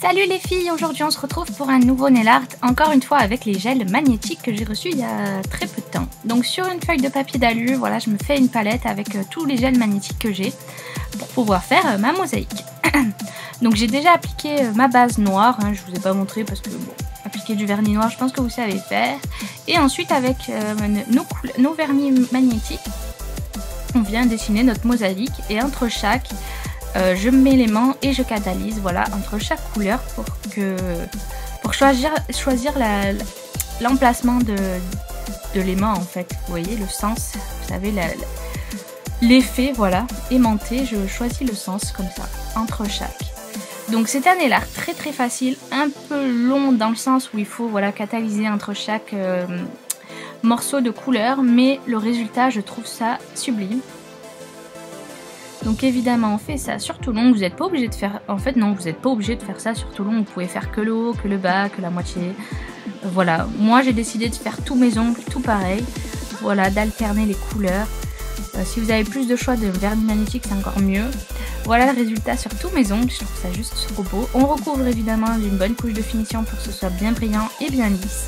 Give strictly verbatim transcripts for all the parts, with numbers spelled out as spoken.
Salut les filles, aujourd'hui on se retrouve pour un nouveau nail art, encore une fois avec les gels magnétiques que j'ai reçus il y a très peu de temps. Donc sur une feuille de papier d'alu, voilà, je me fais une palette avec euh, tous les gels magnétiques que j'ai pour pouvoir faire euh, ma mosaïque. Donc j'ai déjà appliqué euh, ma base noire, hein, je vous ai pas montré parce que bon, appliquer du vernis noir je pense que vous savez faire. Et ensuite avec euh, nos, nos vernis magnétiques, on vient dessiner notre mosaïque et entre chaque... Euh, je mets l'aimant et je catalyse, voilà, entre chaque couleur pour que pour choisir choisir l'emplacement de, de l'aimant en fait. Vous voyez le sens, vous savez l'effet, voilà, aimanté, je choisis le sens comme ça entre chaque. Donc c'est un nail art très très facile, un peu long dans le sens où il faut voilà catalyser entre chaque euh, morceau de couleur, mais le résultat je trouve ça sublime. Donc évidemment on fait ça sur tout long, vous n'êtes pas obligé de faire, en fait non vous n'êtes pas obligé de faire ça sur tout long, vous pouvez faire que le haut, que le bas, que la moitié, euh, voilà. Moi j'ai décidé de faire tous mes ongles, tout pareil, voilà, d'alterner les couleurs. Euh, si vous avez plus de choix de vernis magnétique c'est encore mieux. Voilà le résultat sur tous mes ongles, je trouve ça juste trop beau. On recouvre évidemment d'une bonne couche de finition pour que ce soit bien brillant et bien lisse.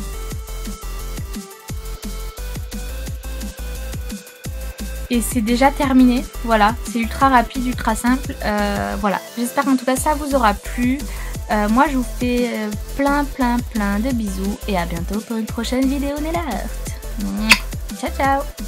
Et c'est déjà terminé, voilà, c'est ultra rapide, ultra simple, euh, voilà. J'espère qu'en tout cas ça vous aura plu. Euh, moi je vous fais euh, plein plein plein de bisous et à bientôt pour une prochaine vidéo nail art. Ciao ciao.